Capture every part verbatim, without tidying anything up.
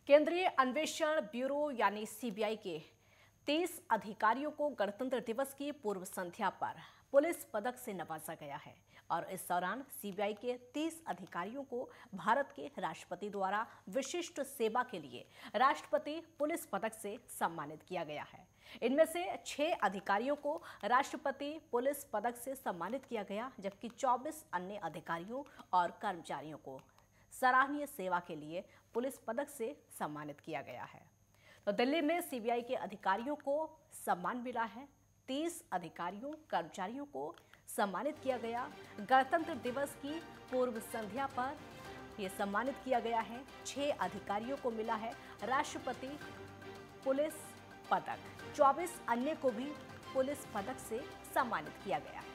केंद्रीय अन्वेषण ब्यूरो यानी सीबीआई के तीस अधिकारियों को गणतंत्र दिवस की पूर्व संध्या पर पुलिस पदक से नवाजा गया है और इस दौरान सीबीआई के तीस अधिकारियों को भारत के राष्ट्रपति द्वारा विशिष्ट सेवा के लिए राष्ट्रपति पुलिस पदक से सम्मानित किया गया है। इनमें से छह अधिकारियों को राष्ट्रपति पुलिस पदक से सम्मानित किया गया, जबकि चौबीस अन्य अधिकारियों और कर्मचारियों को सराहनीय सेवा के लिए पुलिस पदक से सम्मानित किया गया है। तो दिल्ली में सीबीआई के अधिकारियों को सम्मान मिला है। तीस अधिकारियों कर्मचारियों को सम्मानित किया गया। गणतंत्र दिवस की पूर्व संध्या पर यह सम्मानित किया गया है। छह अधिकारियों को मिला है राष्ट्रपति पुलिस पदक, चौबीस अन्य को भी पुलिस पदक से सम्मानित किया गया है।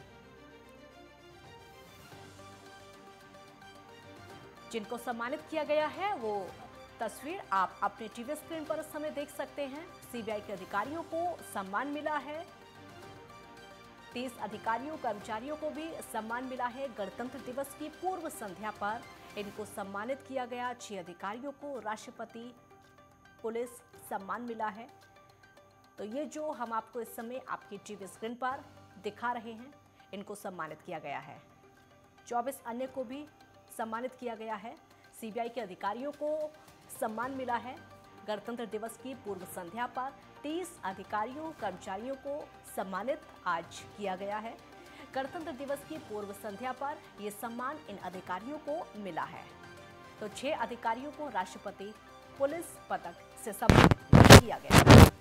जिनको सम्मानित किया गया है वो तस्वीर आप अपने टीवी स्क्रीन पर इस समय देख सकते हैं। सीबीआई के अधिकारियों को सम्मान मिला है। तीस अधिकारियों कर्मचारियों को भी सम्मान मिला है। गणतंत्र दिवस की पूर्व संध्या पर इनको सम्मानित किया गया। छह अधिकारियों को राष्ट्रपति पुलिस सम्मान मिला है। तो ये जो हम आपको इस समय आपकी टीवी स्क्रीन पर दिखा रहे हैं, इनको सम्मानित किया गया है। चौबीस अन्य को भी सम्मानित किया गया है। सीबीआई के अधिकारियों को सम्मान मिला है। गणतंत्र दिवस की पूर्व संध्या पर तीस अधिकारियों कर्मचारियों को सम्मानित आज किया गया है। गणतंत्र दिवस की पूर्व संध्या पर यह सम्मान इन अधिकारियों को मिला है। तो छह अधिकारियों को राष्ट्रपति पुलिस पदक से सम्मानित किया गया है।